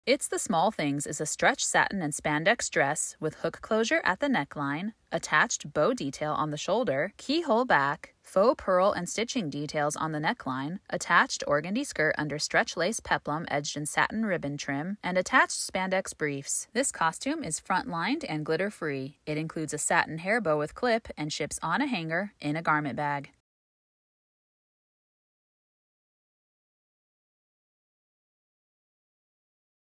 It's the Small Things is a stretch satin and spandex dress with hook closure at the neckline, attached bow detail on the shoulder, keyhole back, faux pearl and stitching details on the neckline, attached organdy skirt under stretch lace peplum edged in satin ribbon trim, and attached spandex briefs. This costume is front-lined and glitter-free. It includes a satin hair bow with clip and ships on a hanger in a garment bag.